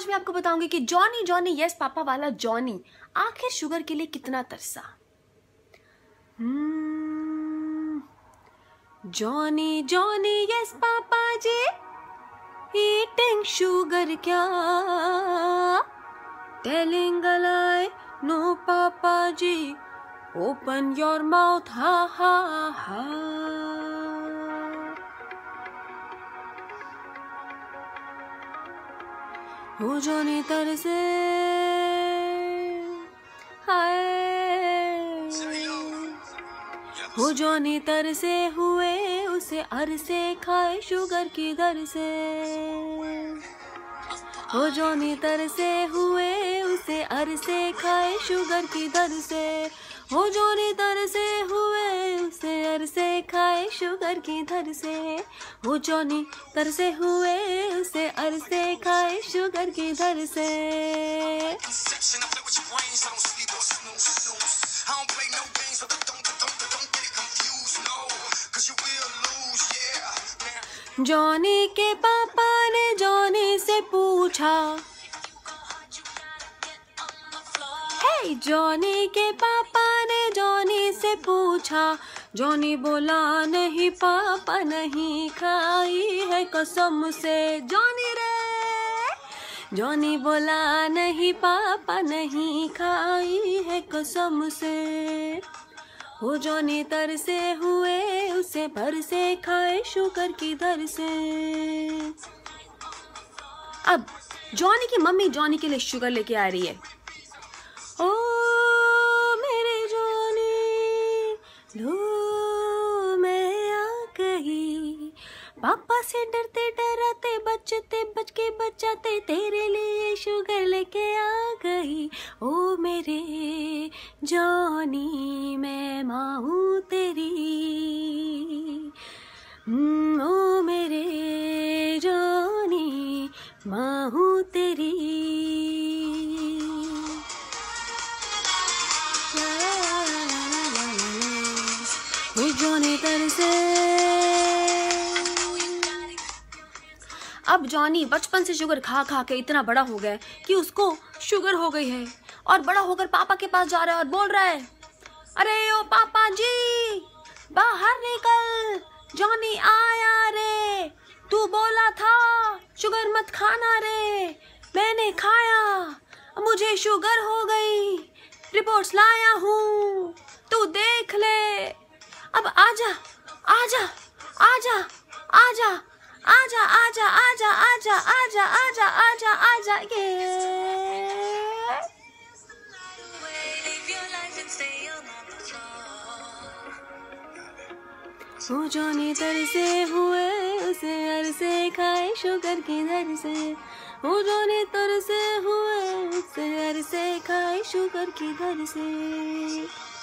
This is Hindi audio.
आज मैं आपको बताऊंगी कि जॉनी जॉनी यस पापा वाला जॉनी आखिर शुगर के लिए कितना तरसा। Johnny Johnny yes papa ji eating sugar क्या, telling a lie no papa ji, open your mouth हा हा हा। हो जॉनी तरसे हाय, हो जॉनी तरसे हुए उसे अरसे खाए शुगर की दर से। हो जॉनी तरसे हुए उसे अरसे खाए शुगर की दर से। हो जॉनी तरसे हुए उसे अरसे खाए शुगर की दर से। हो जॉनी तरसे हुए उसे अरसे खाए शुगर की दर से। जॉनी के पापा ने जॉनी से पूछा, हे जॉनी के पापा ने जॉनी से पूछा। जॉनी बोला नहीं पापा नहीं खाई है कसम से। जॉनी रे, जॉनी बोला नहीं पापा नहीं खाई है कसम से। हो जॉनी तरसे हुए उसे भर से खाए शुगर की दर से। अब जॉनी की मम्मी जॉनी के लिए शुगर लेके आ रही है। ओ मेरे जॉनी लो मैं आ गई, पापा से डरते डराते बचते बच के बचाते तेरे लिए शुगर लेके आ गई। ओ मेरे जॉनी मैं माँ हूँ तेरी, ओ मेरे जॉनी माँ हूँ तेरी। जॉनी तरसे। अब जॉनी बचपन से शुगर खा खा के इतना बड़ा हो गया कि उसको शुगर हो गई है और बड़ा होकर पापा के पास जा रहा है और बोल रहा है, अरे ओ पापा जी बाहर निकल, जॉनी आया रे, तू बोला था शुगर मत खाना रे, मैंने खाया, मुझे शुगर हो गई, रिपोर्ट्स लाया हूँ, तू देख ले। अब आजा आजा आजा आजा आजा आजा आजा आजा आजा आजा आजा आजा ये। हो जॉनी तरसे हुए उसे अरसे खाए शुगर की दर से। हो जॉनी तरसे हुए उसे अरसे खाए शुगर की दर से।